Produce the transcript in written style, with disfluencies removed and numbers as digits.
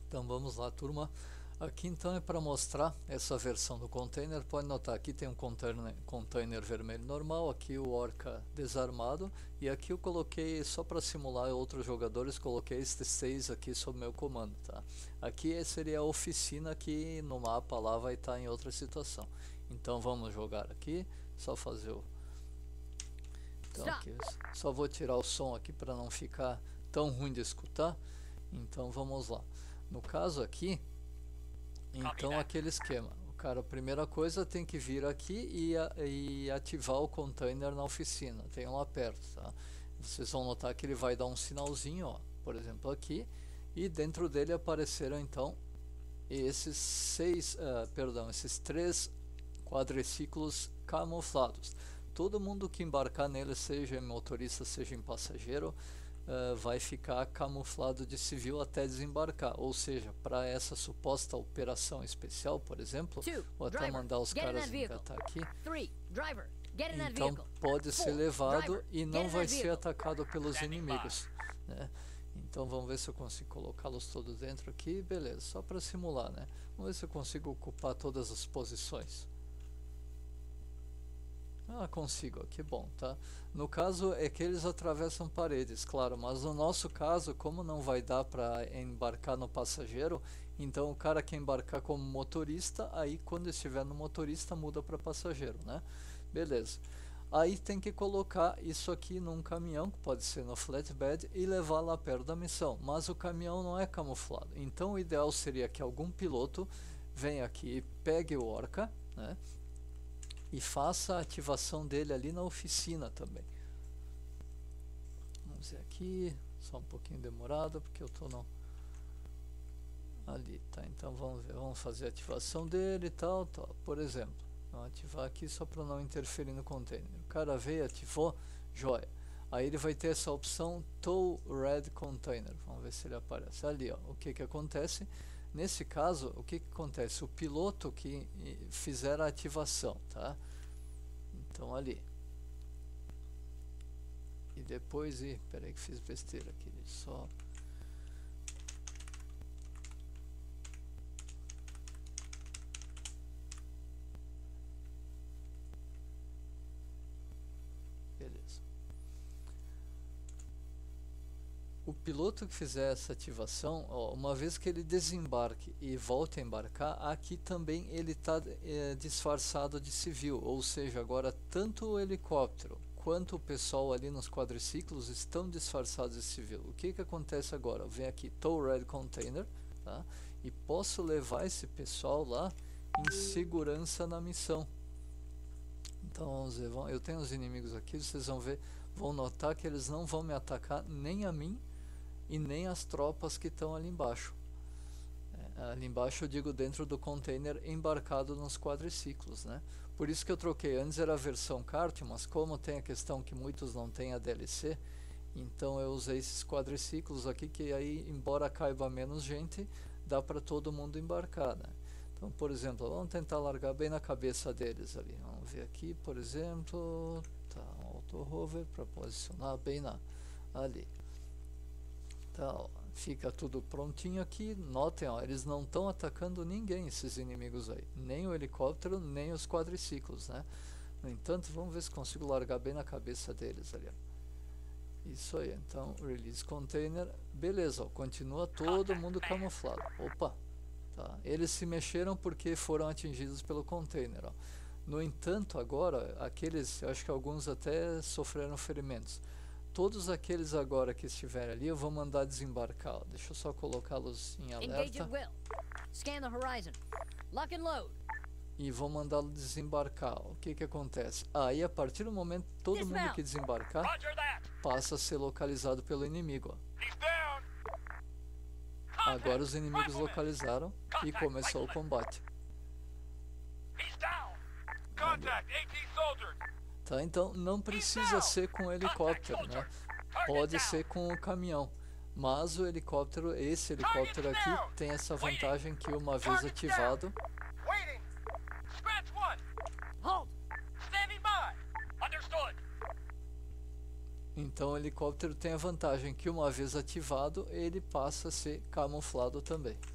Então vamos lá, turma. Aqui então é para mostrar essa versão do container. Pode notar, aqui tem um container vermelho normal, aqui o Orca desarmado, e aqui eu coloquei, só para simular outros jogadores, coloquei estes 6 aqui sob meu comando, tá? Aqui seria a oficina, que no mapa lá vai estar em outra situação. Então vamos jogar aqui, só fazer o... Então aqui, só vou tirar o som aqui para não ficar tão ruim de escutar. Então vamos lá. No caso aqui, então aquele esquema, o cara, a primeira coisa, tem que vir aqui e ativar o container na oficina, tem lá perto, tá? Vocês vão notar que ele vai dar um sinalzinho, ó, por exemplo aqui, e dentro dele apareceram então esses esses 3 quadriciclos camuflados. Todo mundo que embarcar nele, seja em motorista, seja em passageiro, vai ficar camuflado de civil até desembarcar. Ou seja, para essa suposta operação especial, por exemplo, vou até mandar os caras engatar aqui. Então pode ser levado e não vai ser atacado pelos inimigos, né? Então vamos ver se eu consigo colocá-los todos dentro aqui. Beleza, só para simular, né? Vamos ver se eu consigo ocupar todas as posições. Ah, consigo, que bom, tá? No caso é que eles atravessam paredes, claro, mas no nosso caso, como não vai dar para embarcar no passageiro, então o cara que embarcar como motorista, aí quando estiver no motorista muda para passageiro, né? Beleza. Aí tem que colocar isso aqui num caminhão, que pode ser no flatbed, e levar lá perto da missão, mas o caminhão não é camuflado. Então o ideal seria que algum piloto venha aqui e pegue o Orca, né? E faça a ativação dele ali na oficina também. Vamos ver aqui, só um pouquinho demorado porque eu tô no... ali, tá? Então vamos ver, vamos fazer a ativação dele e tal. Por exemplo, vamos ativar aqui só para não interferir no container. O cara veio, ativou, joia. Aí ele vai ter essa opção Tow Red Container. Vamos ver se ele aparece ali, ó. O que que acontece? Nesse caso, o que que acontece? O piloto que fizer a ativação, tá? Então ali. E depois, peraí que fiz besteira aqui, só... Beleza. O piloto que fizer essa ativação, ó, uma vez que ele desembarque e volte a embarcar, aqui também ele está disfarçado de civil, ou seja, agora tanto o helicóptero quanto o pessoal ali nos quadriciclos estão disfarçados de civil. O que que acontece agora? Vem aqui Tow Red Container, tá? E posso levar esse pessoal lá em segurança na missão. Então vamos ver, eu tenho os inimigos aqui, vocês vão ver, vão notar que eles não vão me atacar, nem a mim e nem as tropas que estão ali embaixo. Ali embaixo eu digo dentro do container embarcado nos quadriciclos, né? Por isso que eu troquei, antes era a versão kart, mas como tem a questão que muitos não têm a DLC, então eu usei esses quadriciclos aqui, que aí, embora caiba menos gente, dá para todo mundo embarcar, né? Então, por exemplo, vamos tentar largar bem na cabeça deles ali. Vamos ver aqui, por exemplo, tá, um auto hover para posicionar bem ali. Tá, ó, fica tudo prontinho aqui. Notem, ó, eles não estão atacando ninguém, esses inimigos aí, nem o helicóptero, nem os quadriciclos, né? No entanto, vamos ver se consigo largar bem na cabeça deles ali. Isso aí, então, release container, beleza, ó, continua todo mundo camuflado. Opa, tá, eles se mexeram porque foram atingidos pelo container, ó. No entanto, agora, aqueles, eu acho que alguns até sofreram ferimentos. Todos aqueles agora que estiverem ali, eu vou mandar desembarcar. Deixa eu só colocá-los em alerta. E vou mandá-lo desembarcar. O que que acontece? Aí, a partir do momento, todo mundo que desembarcar passa a ser localizado pelo inimigo, ó. Agora os inimigos localizaram e começou o combate. Tá, então não precisa ser com o helicóptero, né? Pode ser com o caminhão, mas o helicóptero, esse helicóptero aqui tem essa vantagem que uma vez ativado, então o helicóptero tem a vantagem que uma vez ativado ele passa a ser camuflado também.